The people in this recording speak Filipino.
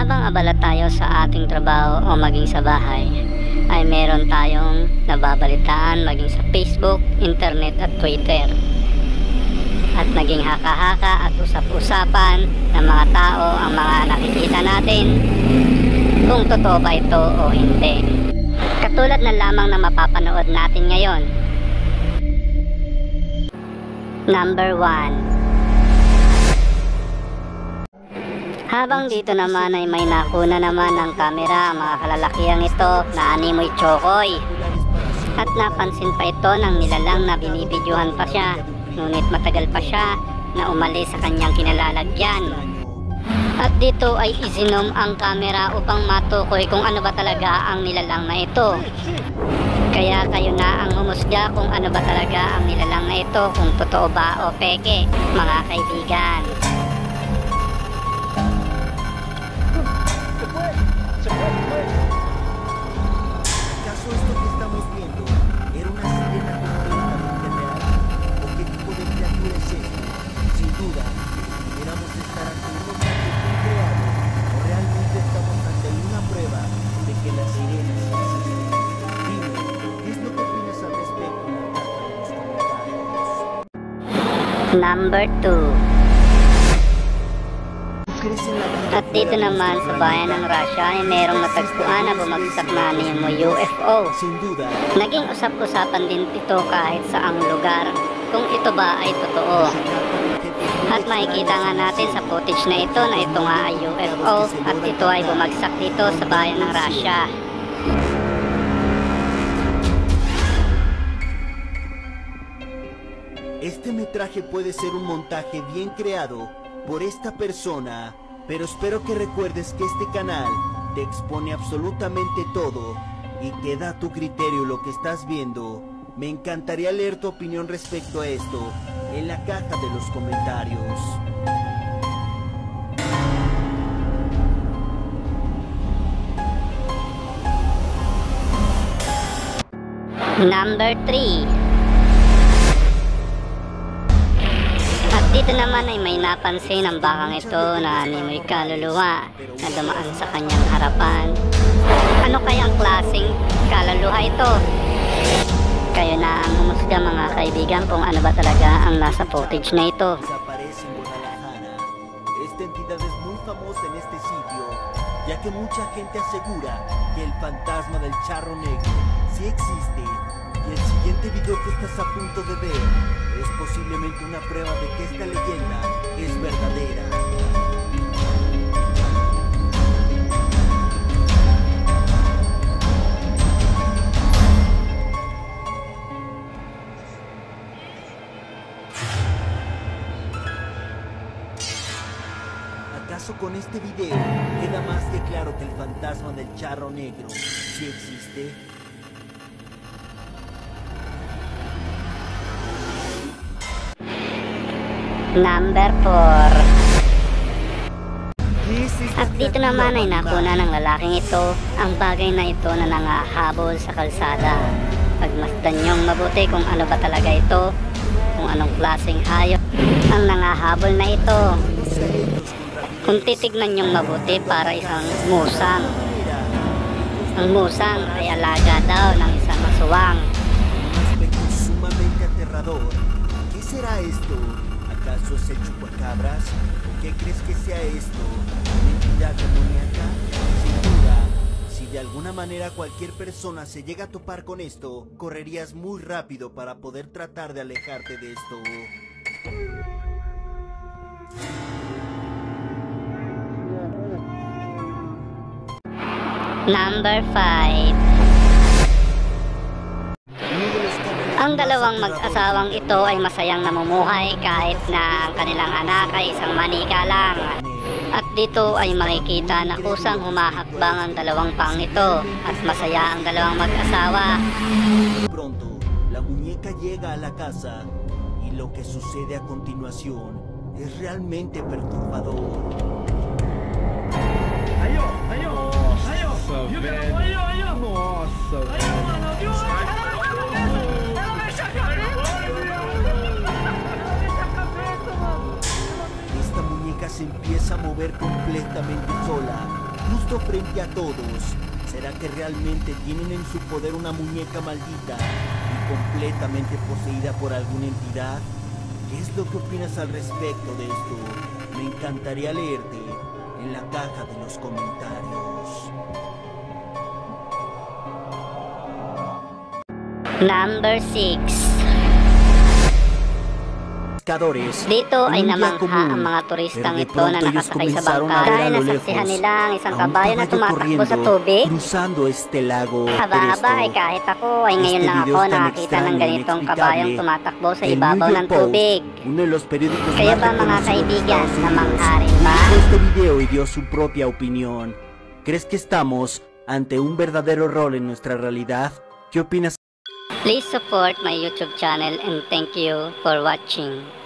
Habang abala tayo sa ating trabaho o maging sa bahay, ay meron tayong nababalitaan maging sa Facebook, internet at Twitter. At naging haka-haka at usap-usapan ng mga tao ang mga nakikita natin kung totoo ba ito o hindi. Katulad na lamang na mapapanood natin ngayon. Number 1. Habang dito naman ay may nakuna naman ng kamera ang mga kalalakihang ito na animoy chokoy. At napansin pa ito ng nilalang na binibidyohan pa siya, ngunit matagal pa siya na umalis sa kanyang kinalalagyan. At dito ay isinom ang kamera upang matukoy kung ano ba talaga ang nilalang na ito. Kaya kayo na ang humusga kung ano ba talaga ang nilalang na ito, kung totoo ba o peke, mga kaibigan. ¿Acaso esto que estamos viendo era una sirena completamente real? ¿O qué tipo de criatura es esto? Sin duda, debiéramos estar ante un montaje bien creado, o realmente estamos ante una prueba de que las sirenas existen. Dime, ¿qué es lo que opinas al respecto en la caja de los comentarios? Number 2. At dito naman sa bayan ng Russia ay merong natagpuan na bumagsak na animoy UFO. Naging usap-usapan din ito kahit saang lugar kung ito ba ay totoo. At makikita nga natin sa footage na ito nga ay UFO at ito ay bumagsak dito sa bayan ng Russia. Este metraje puede ser un montaje bien creado por esta persona, pero espero que recuerdes que este canal te expone absolutamente todo y queda a tu criterio lo que estás viendo. Me encantaría leer tu opinión respecto a esto en la caja de los comentarios. Number 3. Dito naman ay may napansin ang bakang ito na animoy kaluluwa na dumaan sa kanyang harapan. Ano kaya ang klaseng kaluluwa ito? Kayo na ang humusga, mga kaibigan, kung ano ba talaga ang nasa footage na ito. Esta entidad es muy famosa en este sitio, ya que mucha gente asegura que el fantasma del charro negro sí existe. Y el siguiente video que estás a punto de ver es posiblemente una prueba de que esta leyenda es verdadera. ¿Acaso con este video queda más que claro que el fantasma del charro negro sí existe? Number 4. At dito naman ay nakuna ng lalaking ito ang bagay na ito na nangahabol sa kalsada. Pagmasdan niyong mabuti kung ano ba talaga ito, kung anong klaseng hayop ang nangahabol na ito. Kung titignan niyong mabuti, para isang musang. Ang musang ay alaga daw ng isang aswang. Sumamente aterrador. ¿Qué será esto? ¿Acaso es el chupacabras? ¿O qué crees que sea esto? ¿Una entidad demoníaca? Sin duda, si de alguna manera cualquier persona se llega a topar con esto, correrías muy rápido para poder tratar de alejarte de esto. Number 5. Ang dalawang mag-asawang ito ay masayang namumuhay kahit na ang kanilang anak ay isang manika lang. At dito ay makikita na kusang humahakbang ang dalawang pang ito at masaya ang dalawang mag-asawa. Pronto, la muñeca llega a la casa y lo que sucede a continuación es realmente perturbador. Ayo, ayo, ayo, nossa, Esta muñeca se empieza a mover completamente sola justo frente a todos. ¿Será que realmente tienen en su poder una muñeca maldita y completamente poseída por alguna entidad? ¿Qué es lo que opinas al respecto de esto? Me encantaría leerte en la caja de los comentarios. Number 6. Pescadores, Dito en ay un día namangha común, ang mga pero turistang de ito pronto na ellos nakasakay sa comenzaron bangka a ver a dahil lo nasaksihan lejos nila ang isang a un kabayo na caballo tumatakbo sa corriendo, tubig. cruzando este lago. Haba-haba ay kahit ako ay ngayon Este lang video ako es tan nakakita ng extraño, ganitong inexplicable, kabayong tumatakbo sa El New ibabaw York ng Post, tubig. uno de los periódicos Kayo más ba mga reconocidos de kaibigan, Estados Unidos, namangha rin ba? hizo este video y dio su propia opinión. ¿Crees que estamos ante un verdadero rol en nuestra realidad? ¿Qué opinas? Please support my YouTube channel and thank you for watching.